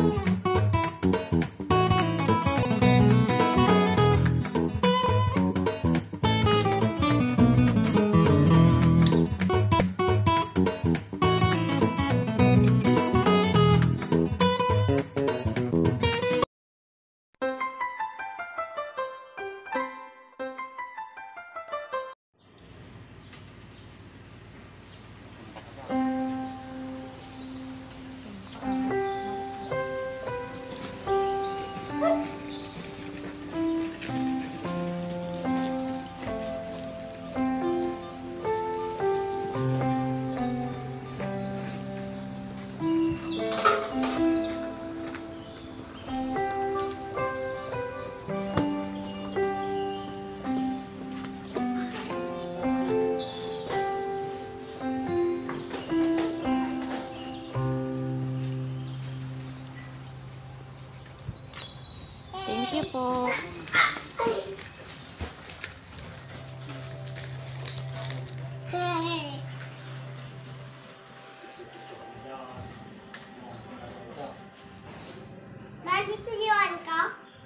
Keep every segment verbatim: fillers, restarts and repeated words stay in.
Thank you po. Lagi tuyuan ka?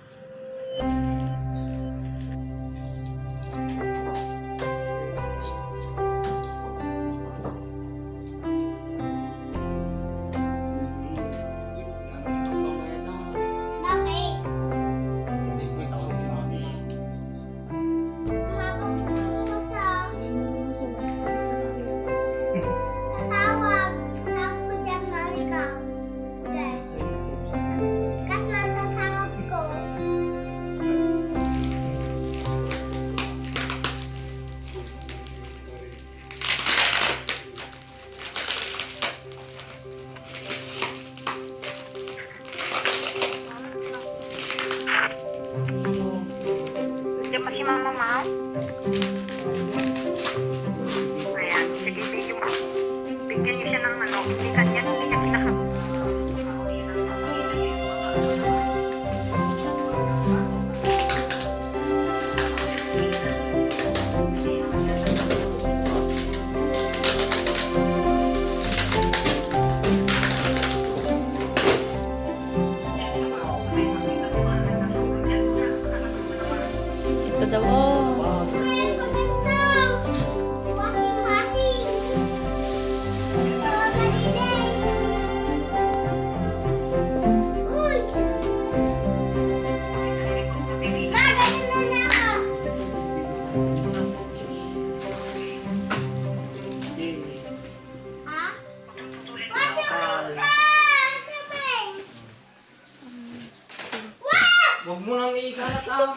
Pa si Mama Mau. Ayan, sige, bigyan mo. Bigyan niyo siya ng ano, hindi kanya, hindi ka kinakap. Ito daw, oh. Huwag mo nang iikalat ah.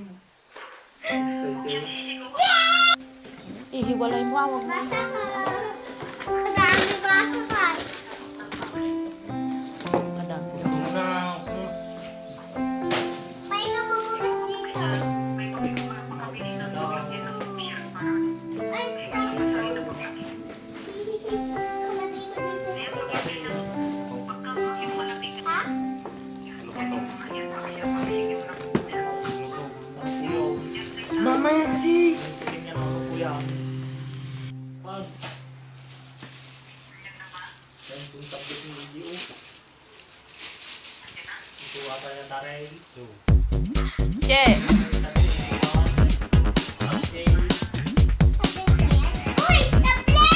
Ihiwalay mo, ah. Wag mo. Basa ka. Kadami basa ka. Kadami. Ito mo na. May nabubukas dito. Ay, sabi ko. Malapit ko dito. Ha? Mamaya kasi. Tingnan ako kuya. Pag. Yan kung tapos ng video. Ito ata yung taray. So. Yeah. Uy! Tablet!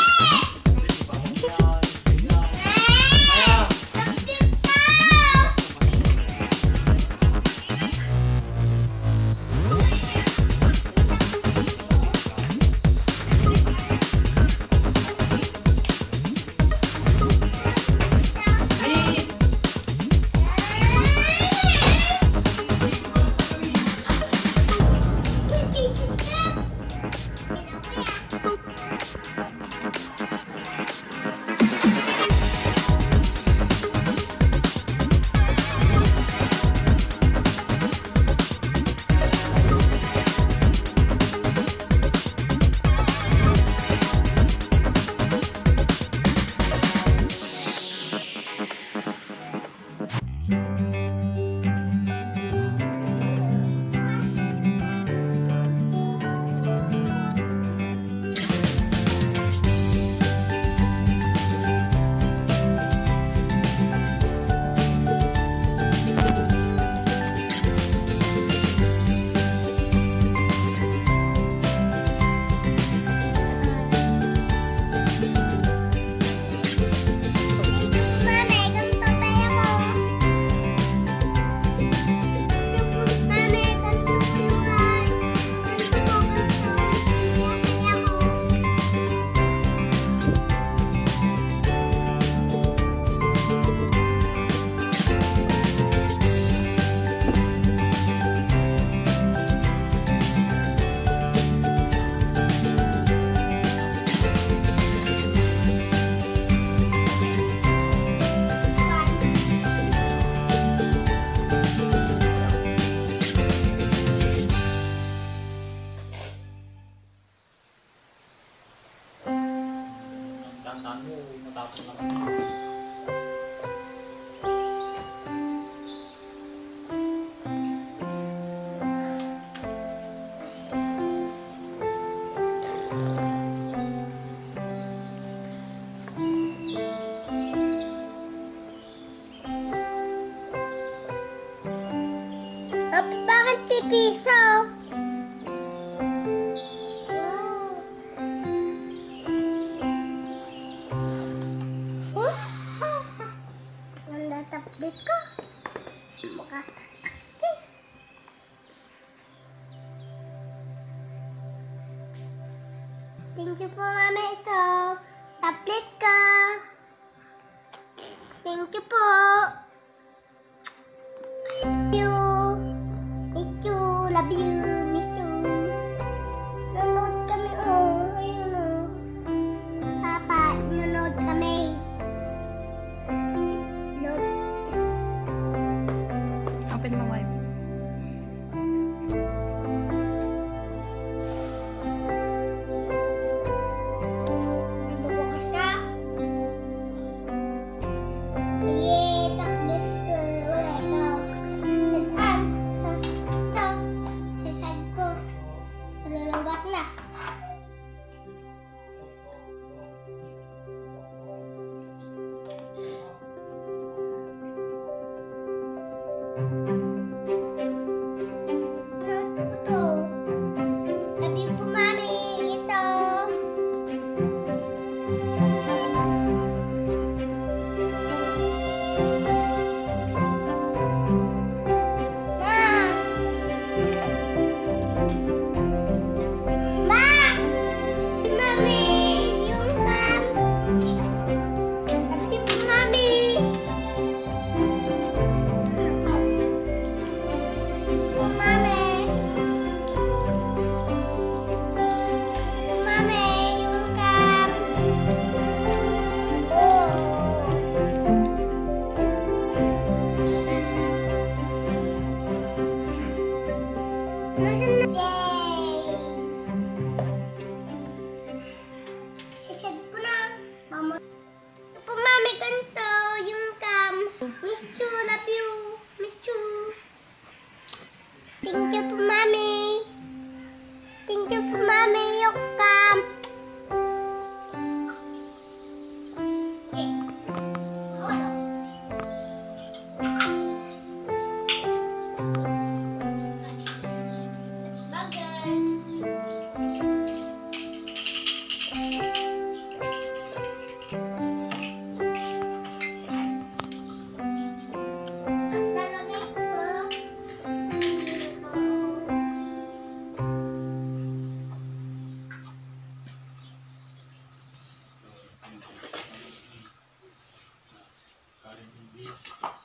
fifty piso. Wow. Ganda tablet ko. Mukha. Thank you po, Mama. Ito. Tablet ko. Thank you po. Miss you. Miss you. Love you. Miss you. Nanonood kami, oh. Ayun, oh. Papa, nanonood kami. Load. Open mo, wife. Bubukas ka? Yay! Tablet ko. Wala ikaw. Saan? Sa, ito. Sa side ko. Lulunggat na. Note ko to. Love you po, Mami. Ito. Ma! Ma! Mami! Yung cam. Love you po, Mami. Po, Mami. Mami, yung cam. Oh. Nasaan na? Yay! Sasad ko na. Mama. Po, Mami, ganito. Yung cam. Miss you, love you. Miss you. Thank you po, Mami. Thank you po, Mami. Yung cam. Okay. Oh. Bagay. Ang talagay ko. Karin English.